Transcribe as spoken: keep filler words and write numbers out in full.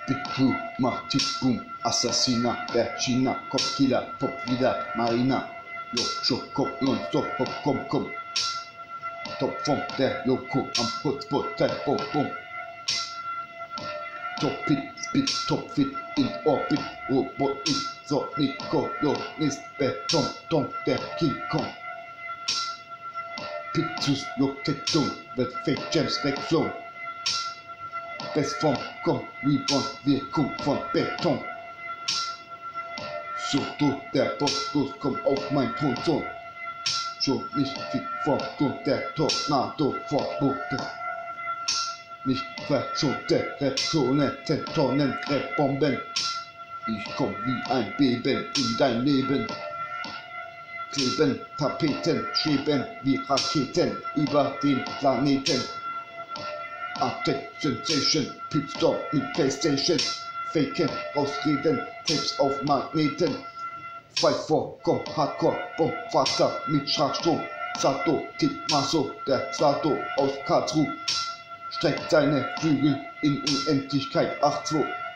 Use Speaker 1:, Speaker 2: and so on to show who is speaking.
Speaker 1: Big Crew, macht Tick Boom, Assassina, der China, Kopfkiller, Popleader, Marina, Jo, Schock, Kopf, non-stop, Hop, komm, komm. Topform, der Loco, am Hotspot, Zeit, Bum, Bum. Top Hit, Spit, Top Fit, in Orbit, Robot ist, so nicht Kolonist, Beton, Ton, der King Kong. Pictus, Loketung, wird Fake Gems wegflown. Bestform, komm, Rebound, Wirkung von Beton. So durch der Boss, los, komm auf mein Thronsohn. Schon nicht fit vom Grund der Tornado Vorbote. Nicht verschonte Reptonen, Tentonen, Rebomben. Ich komm wie ein Beben in dein Leben. Kleben, Tapeten, schweben wie Raketen über den Planeten. Attack Sensation, Pitstop mit Playstation. Faken, rausreden, Tapes auf Magneten. Fight for, komm, Hardcore, Bombvater mit Schlagstrom. Sato, Tikmaso, der Sato aus Karlsruhe. Streckt seine Flügel in Unendlichkeit. acht zwei